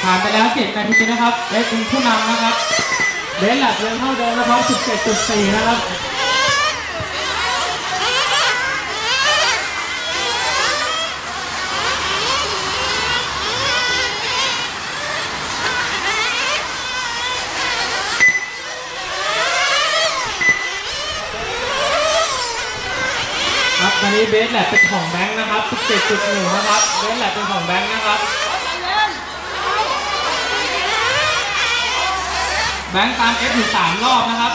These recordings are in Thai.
ผ่านไปแล้ว7 นาทีนะครับเบสเป็นผู้นำนะครับเบสหลักยังเท่าเดิมนะครับ 17.4 นะครับครับตอนนี้เบสแหลกเป็นของแบงค์นะครับ 17.1 นะครับเบสแหลกเป็นของแบงค์นะครับแบงค์ตาม F อยู่3 รอบนะครับ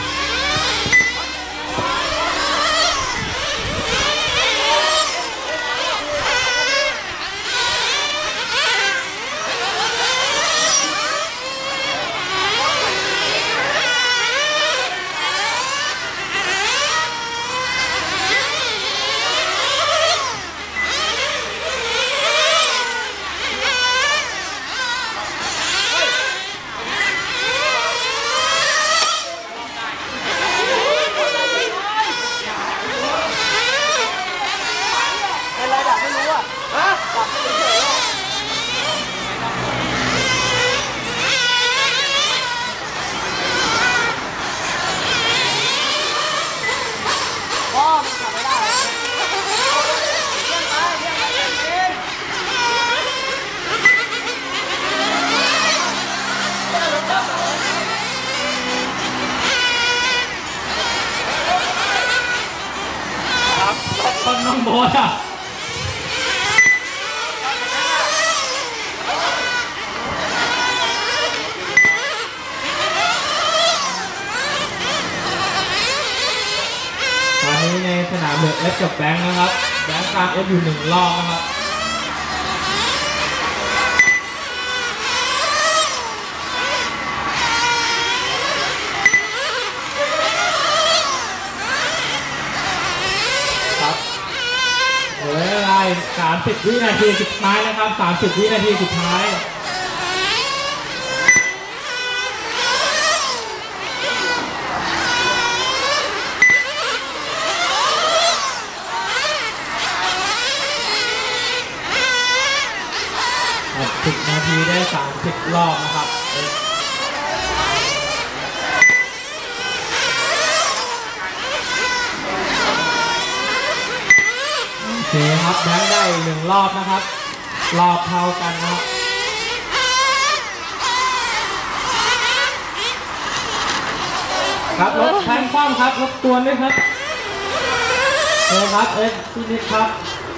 คนน้องโบ๊ทอ่ะตอนนี้ในสนามเหลือ F กับแบงค์นะครับแบงค์ตาม F อยู่1 รอบนะครับเหลือเวลา30 วินาทีสุดท้ายนะครับ30 วินาทีสุดท้าย10 นาทีได้30 รอบนะครับโอเคครับแบงค์ได้1 รอบนะครับรอบเท่ากันนะครับครับรถแทงคว่ำครับรบกวนด้วยครับครับพี่นิดครับ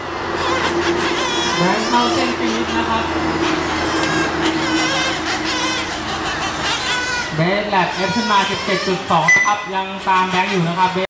แบงค์เข้าเส้นฟินิชนะครับเบสแลบ F ขึ้นมา 17.2 นะครับยังตามแบงค์อยู่นะครับ